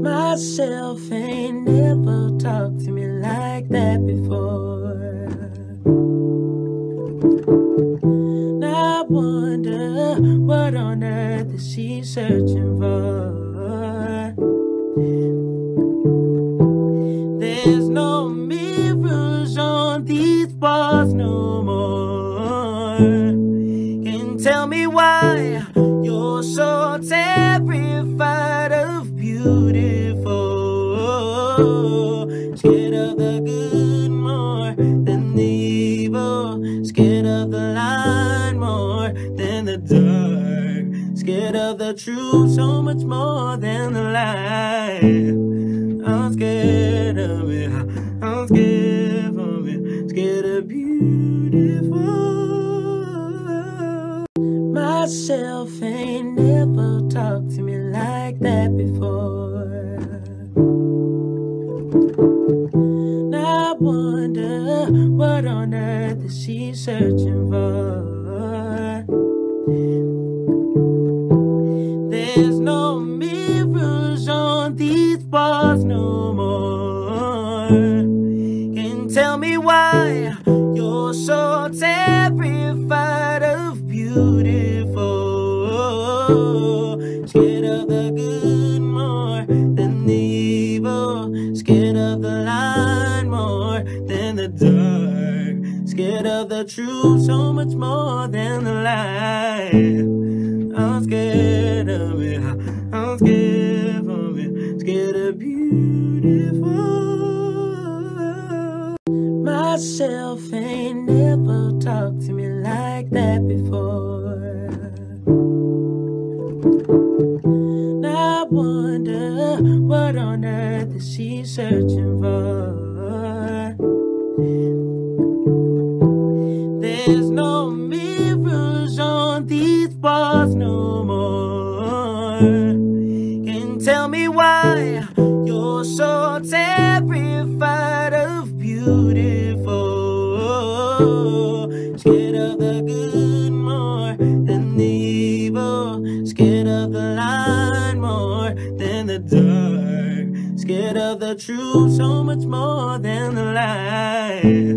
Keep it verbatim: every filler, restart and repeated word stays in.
Myself ain't never talked to me like that before. Now I wonder what on earth is she searching for. There's no mirrors on these walls no more. Can tell me why you're so terrified of beautiful. Scared of the good more than the evil. Scared of the light more than the dark. Scared of the truth so much more than the lie. I'm scared of it. I'm scared of it. Scared of beautiful. Myself ain't never talked to me like that before. Now I wonder what on earth is she searching for. There's no mirrors on these walls no more. Can tell me why you're so terrified of beautiful. Scared of the good more than the evil. Scared of the light more than the dark. Scared of the truth so much more than the lie. I'm scared of it. I'm scared of it. Scared of beautiful. Myself ain't never talked to me like that before. Now I wonder what on earth is she searching for. There's no mirrors on these walls no more. Can tell me why you're so terrified of beautiful. Scared of the good more than the evil. Scared of the light more than the dark. Scared of the truth so much more than the lie.